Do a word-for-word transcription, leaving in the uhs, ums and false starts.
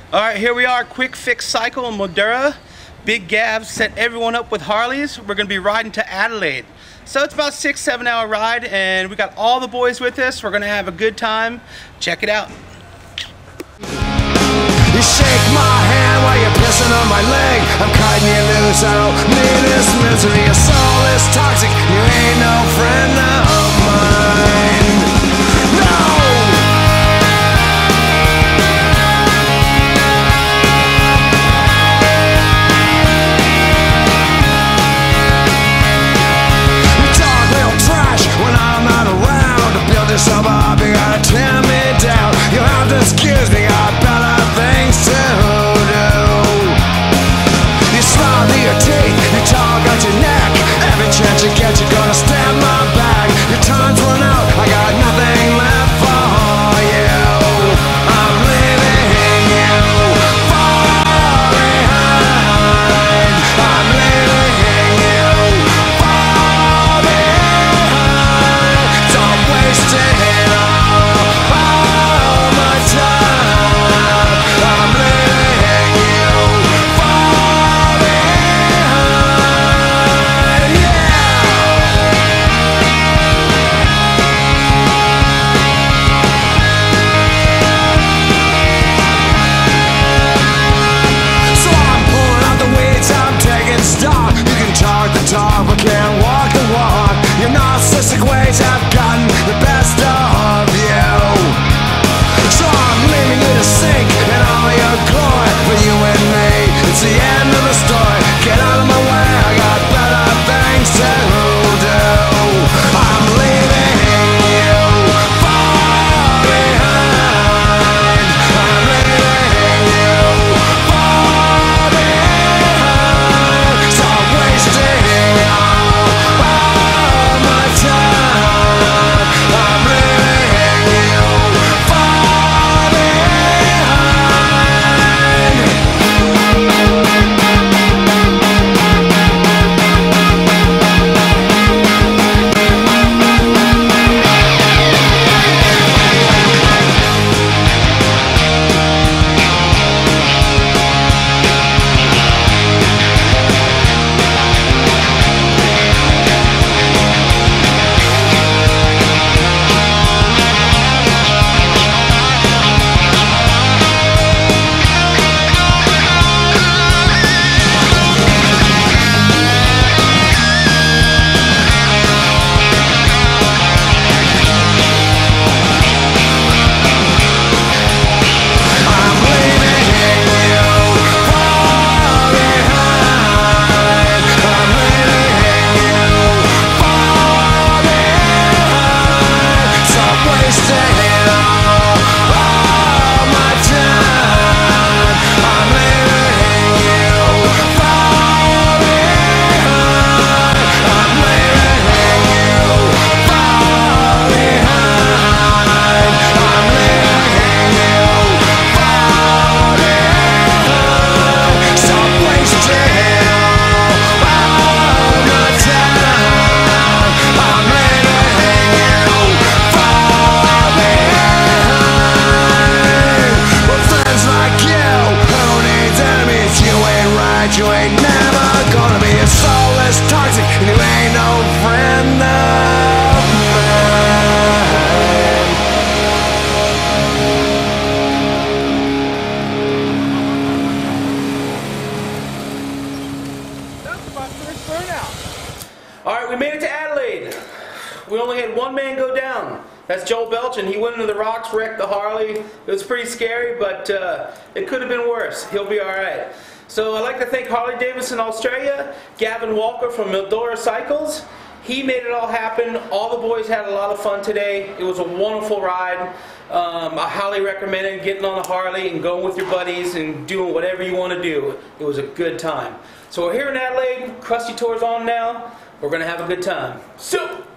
Alright, here we are, Quick Fix Cycle in Madura. Big Gav set everyone up with Harleys. We're going to be riding to Adelaide. So it's about a six, seven hour ride, and we got all the boys with us. We're going to have a good time. Check it out. You shake my hand while you're pissing on my leg. I'm cutting you loose, I don't need this misery. Your soul is toxic, you ain't no friend of mine. No! You talk real trash when I'm not around. To build yourself up, you gotta tear me down. You have to excuse me, I better things to do. You smile through your teeth, you talk out your neck. Every chance you get, you're gonna stab my back. Your time's run out, I got nothing left for you. I'm leaving you far behind. I'm leaving you far behind. Don't waste it all, all my time. I'm leaving you far behind, yeah. So I'm pulling out the weeds, I'm taking stock. You can talk the talk, but can't walk the walk. Your narcissistic ways have gotten the best of you. So I'm leaving you to sink in all your glory. For you and me, it's the end of the story. Get out of my way, I got better things to do. I'm leaving you far behind. I'm leaving you far behind. Stop wasting all, all my time. I'm leaving you far behind. I'm leaving you far behind. I'm leaving you far behind. Stop wasting all, all my time. I'm leaving you far behind. I'm leaving you far behind. I'm leaving you far behind. Stop wasting all, all my time. I'm leaving you far behind. With friends like you, who needs enemies? You ain't right, you ain't never gonna be. A soulless toxic, and you ain't no friend of mine. That's my first burnout. Alright, we made it to Adelaide. We only had one man go down. That's Joel Belch, and he went into the rocks, wrecked the Harley. It was pretty scary, but uh, it could have been worse. He'll be alright. So I'd like to thank Harley Davidson Australia, Gavin Walker from Madura Cycles. He made it all happen. All the boys had a lot of fun today. It was a wonderful ride. Um, I highly recommend it, getting on the Harley and going with your buddies and doing whatever you want to do. It was a good time. So we're here in Adelaide. Krusty Tour's on now. We're going to have a good time. So.